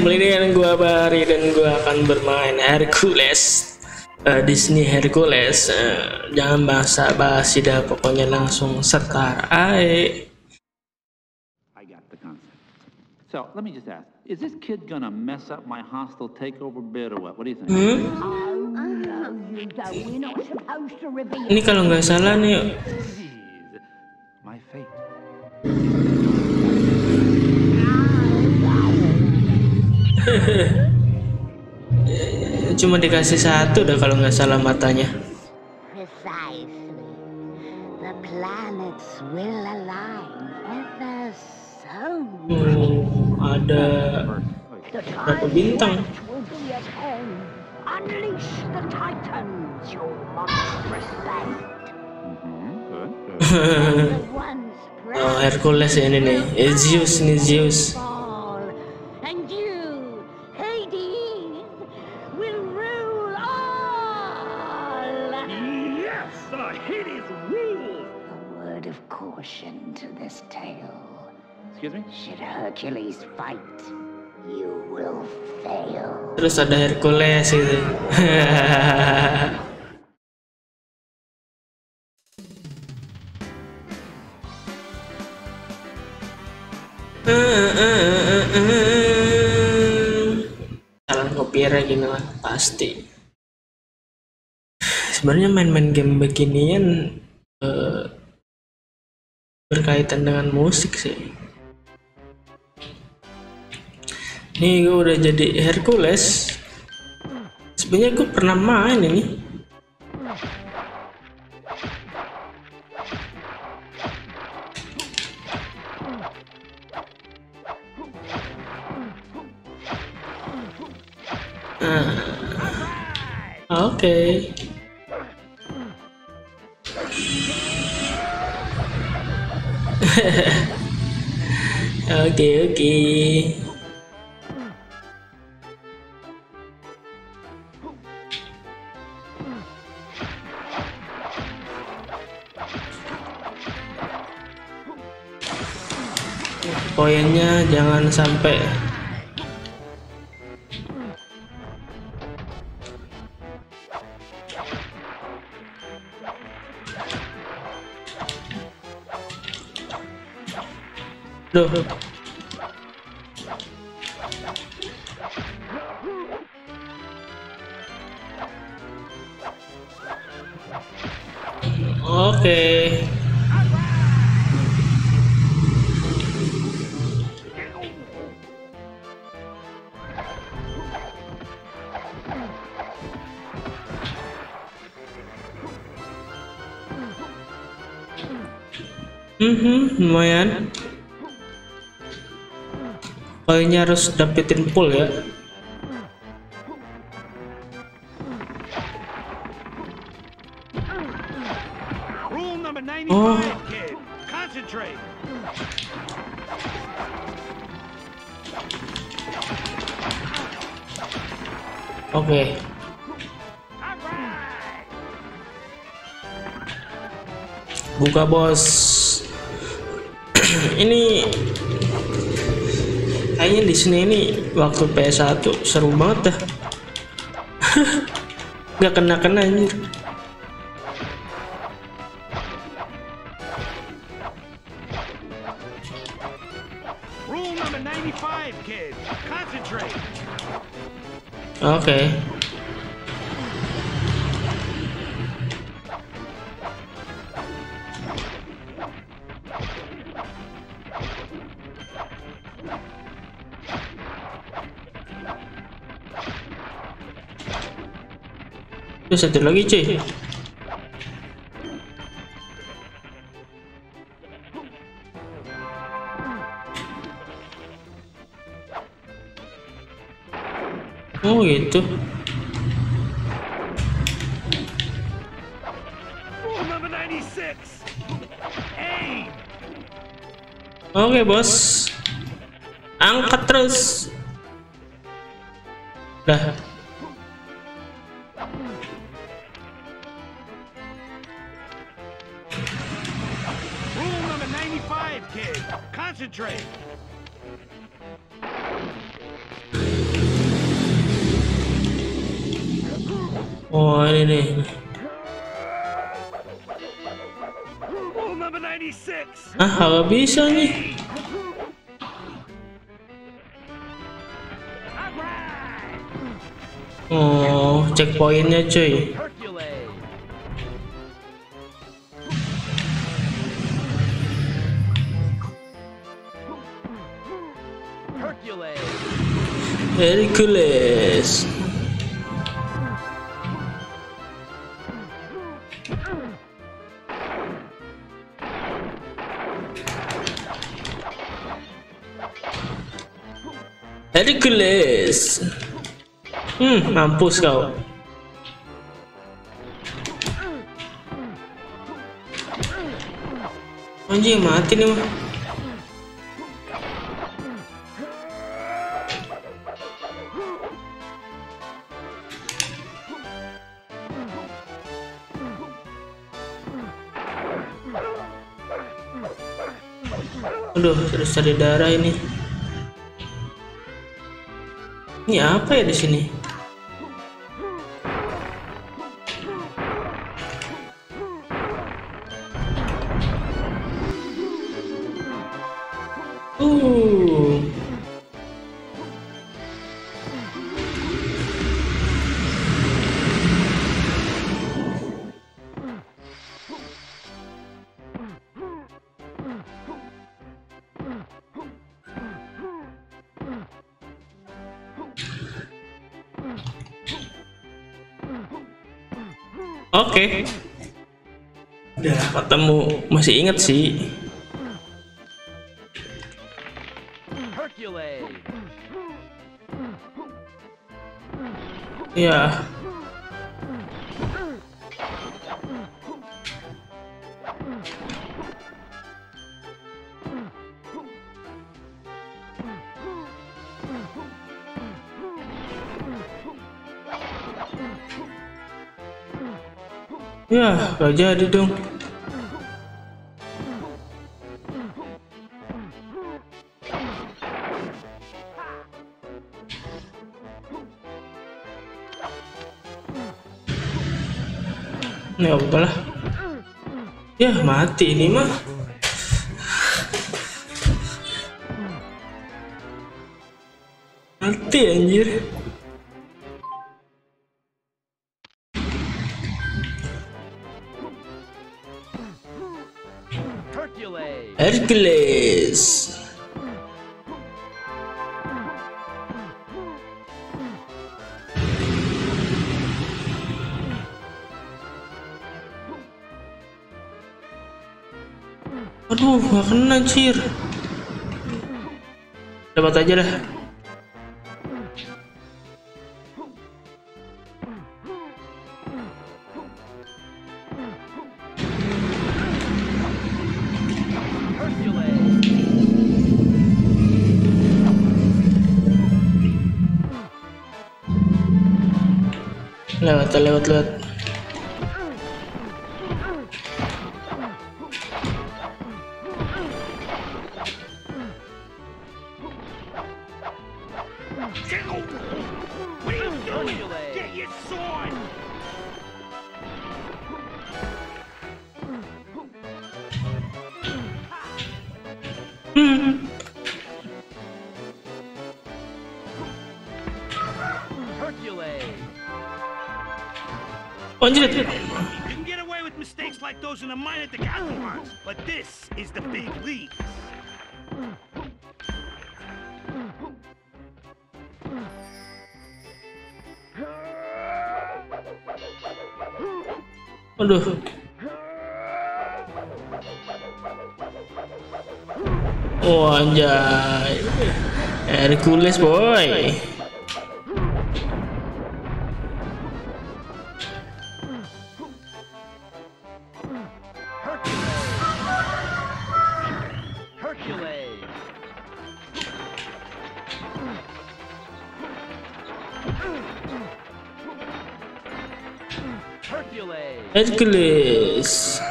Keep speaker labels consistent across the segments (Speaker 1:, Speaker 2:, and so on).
Speaker 1: kembali dengan gua Bari dan gua akan bermain Hercules, Disney Hercules. Jangan basa-basi dah, pokoknya langsung start.
Speaker 2: I got the concept. So let me just ask, is this kid gonna mess up my hostile takeover bid or what? What do you think?
Speaker 1: Ini kalau nggak salah nih.
Speaker 2: My fate.
Speaker 1: Cuma dikasih satu dah kalau nggak salah matanya.
Speaker 3: Precisely. The planets will align ever so.
Speaker 1: Ada berapa bintang?
Speaker 3: Will be at hand. Unleash the Titans, your monstrous band. The ones
Speaker 1: Oh, Hercules ya ini nih. Zeus nih, Zeus.
Speaker 3: fall, and you, Hades, will rule all.
Speaker 2: Yes, the Hades rule.
Speaker 3: A word of caution to this tale.
Speaker 2: Excuse me?
Speaker 3: Should Hercules fight, you will fail.
Speaker 1: Terus ada Hercules gitu. Salah copyright gini lah pasti. Sebenarnya main-main game beginian berkaitan dengan musik sih. Nih gue udah jadi Hercules. Sebenarnya gue pernah main ini. Oke. Oke. Poinnya jangan sampai Duh. Oke. Lumayan. Poinnya harus dapetin full ya.
Speaker 2: Rule number 95, kid. Concentrate.
Speaker 1: Oke. Buka bos. Ini kayaknya di sini ini waktu PS1 seru banget dah. Gak kena anjir.
Speaker 2: Rule number 95, kid. Concentrate.
Speaker 1: Oke. Terus satu lagi cuy. Oh gitu.
Speaker 2: Rule number 96. Aim.
Speaker 1: Oke bos. Angkat terus. Dah.
Speaker 2: Rule number 95, kid. Concentrate.
Speaker 1: Oh ini nih.
Speaker 4: Rule number 96.
Speaker 1: Ah, nggak bisa nih. Oh, checkpointnya cuy.
Speaker 4: Hercules. Hercules.
Speaker 1: Hercules. Hercules. Mampus kau. Anjing mati nih mah. Aduh, terus cari darah ini. Ini apa ya di sini? Oke. Udah ketemu, masih inget sih.
Speaker 4: Hercules.
Speaker 1: Ya. Ya, gak jadi dong. Ya udahlah. Ya mati ini mah. Mati anjir. Hercules. Aduh, gak kena anjir. Dapat aja dah. Lewat.
Speaker 4: What are you doing? Get your sword! Hercules.
Speaker 1: Anjir.
Speaker 4: You can get away with mistakes like those in the minor decathlons, but this is the big leagues.
Speaker 1: Aduh. Oh anjay. Hercules boy.
Speaker 4: Hercules. Hercules.
Speaker 1: Hercules.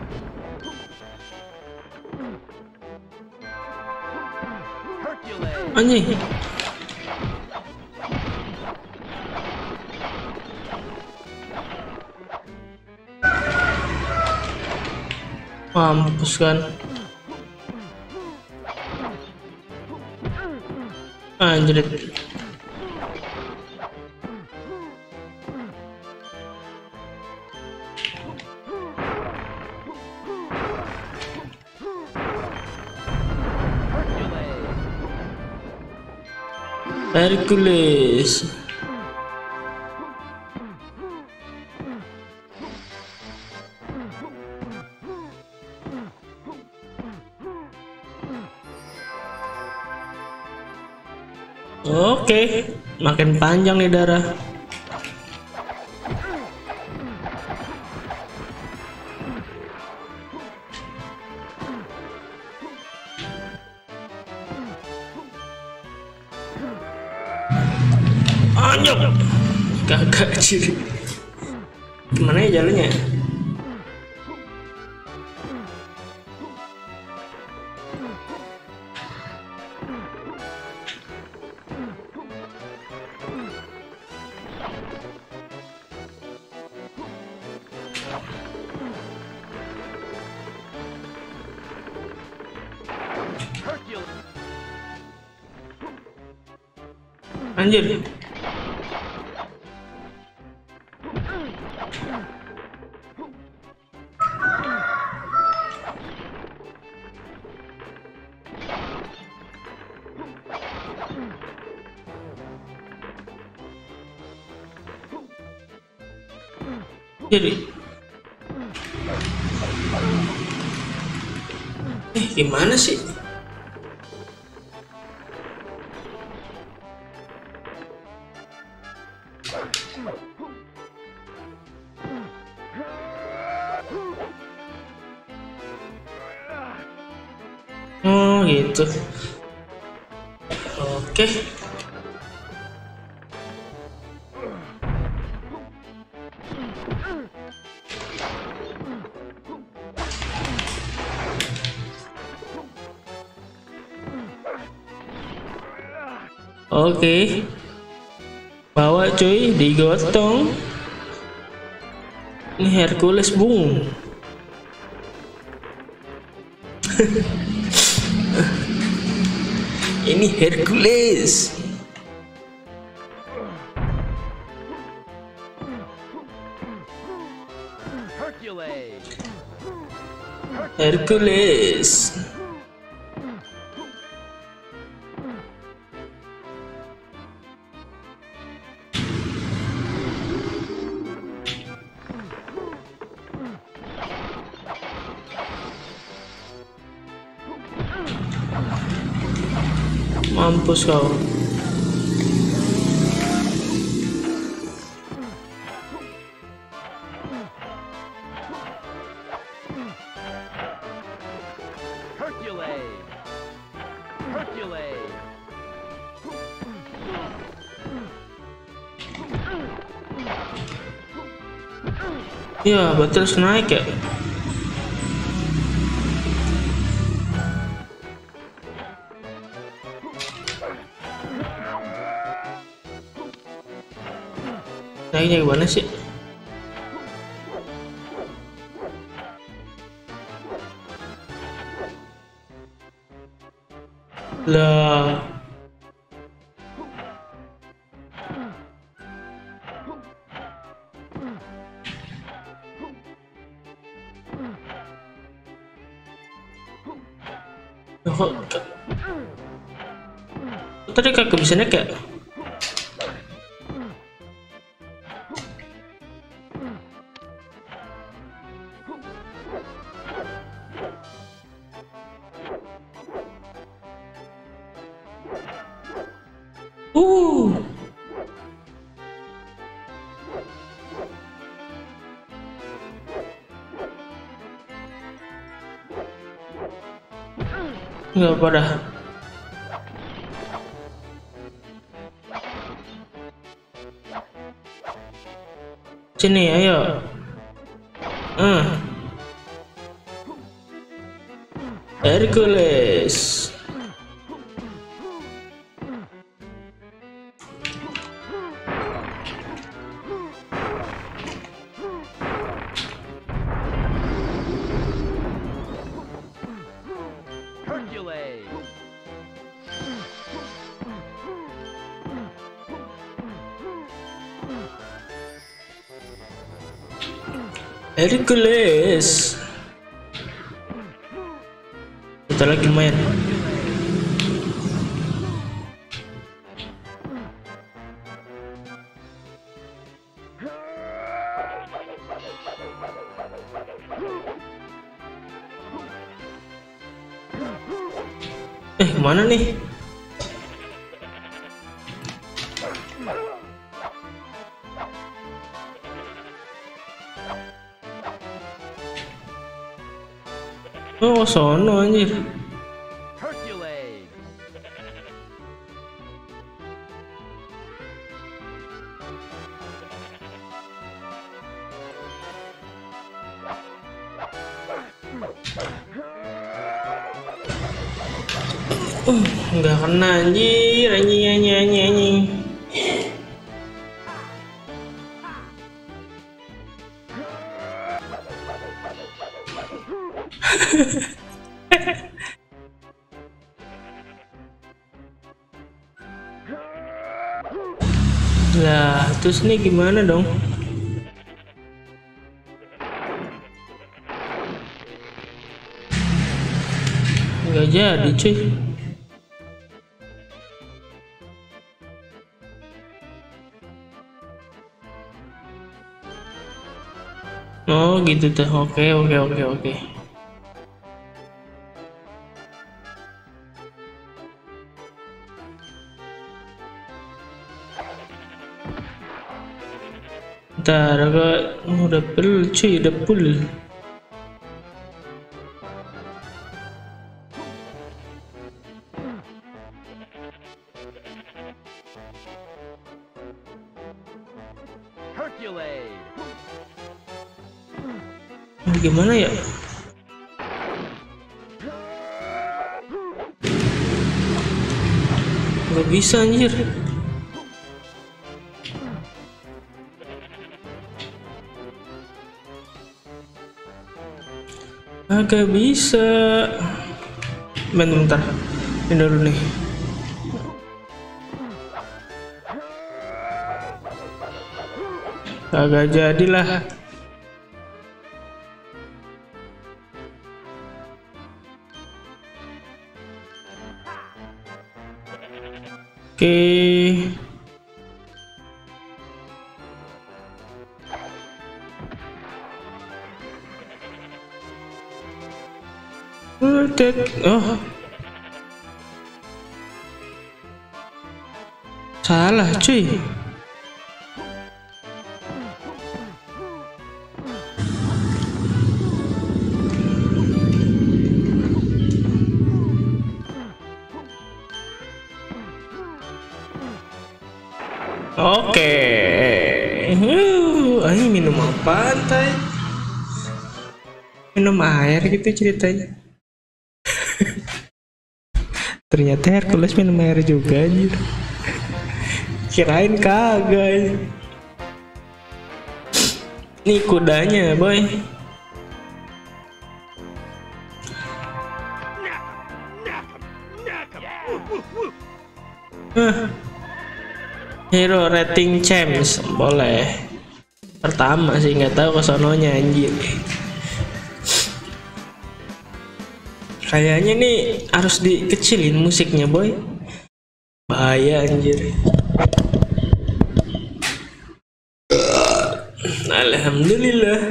Speaker 4: Hercules.
Speaker 1: Anjing. Mampus kan. Anjir. Hercules. Oke, makin panjang nih darah. Anjok, kagak ciri. Gimana ya jalannya? Anjir. Jadi gimana sih? Oh gitu. Oke. Oke. Bawa cuy, digotong. Ini Hercules bung. Ini Hercules. Hercules. Mampus kau. Ya, betul naik ya. Naiknya gimana sih? Lah. Oh, tadi kagak bisa naik ya? Nggak pada. Sini, ayo. Hercules. Hercules. Kita lagi main. Kemana nih? Oh, sono anjir. Nggak kena anjir, anjing. Lah, terus nih gimana dong? Nggak jadi cuy. Oh gitu tuh. Oke. Ntar udah full cuy, udah full. Gimana ya? Gak bisa anjir. Agak bisa. Bentar. Ini dulu nih. Agak jadilah. Oke. Oh. Salah cuy. Oke. Ayo minum apa tay? Minum air gitu ceritanya. Ternyata Hercules minum air juga anjir. Kirain kagak. Nih kudanya boy. Hero rating champs boleh. Pertama sih nggak tahu kesononya anjir. Kayaknya nih harus dikecilin musiknya boy. Bahaya anjir. Alhamdulillah.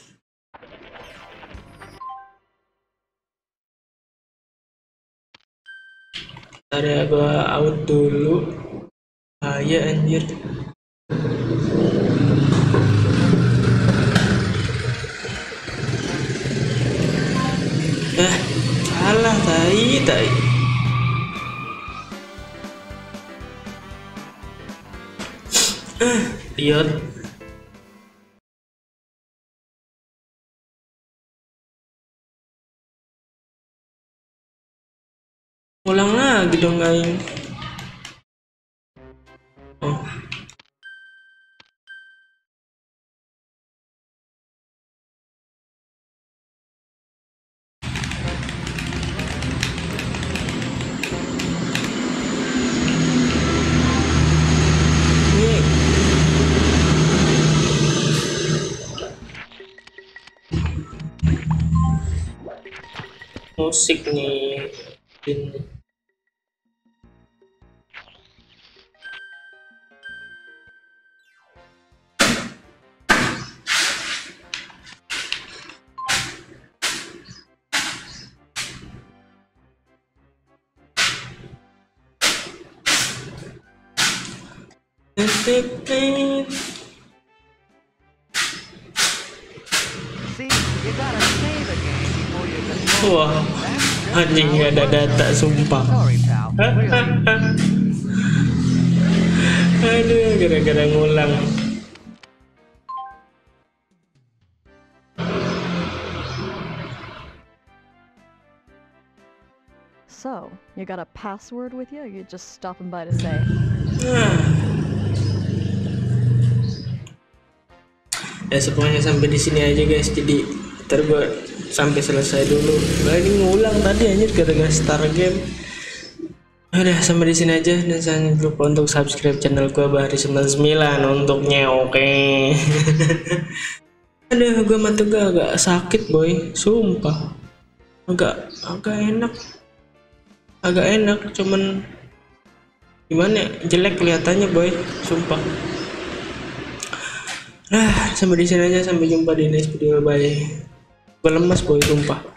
Speaker 1: Ntar ya gua out dulu. Bahaya anjir. Salah tai. Lihat. Ulang lagi dong aing. Oh. musik nih ini.
Speaker 5: See, you gotta save a game before you can.
Speaker 1: Wah, anjing nggak ada data sumpah.
Speaker 5: Sorry, pal. Really.
Speaker 1: Aduh, gara-gara ngulang.
Speaker 6: So, you got a password with you? Or you just stopping by to say?
Speaker 1: Ya pokoknya sampai di sini aja guys. Jadi ntar gua sampai selesai dulu. Nah, ini ngulang tadi anjir gara-gara start game. Udah sampai di sini aja, dan jangan lupa untuk subscribe channel gua Bahri99 untuknya, oke. Aduh, gua mata gua agak sakit boy, sumpah. Agak enak, cuman gimana ya, jelek kelihatannya boy, sumpah. Sampai di sini aja, sampai jumpa di next video, bye. Gue lemas boy, sumpah.